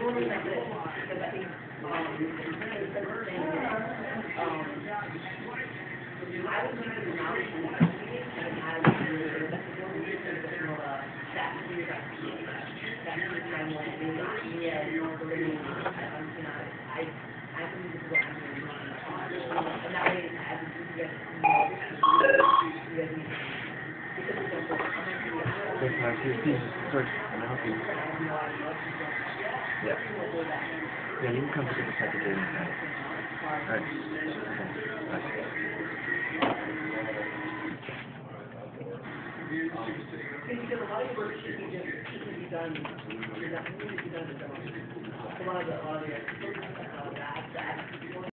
Yeah. Yeah, you can come to the second game now. Alright. Okay. Bye.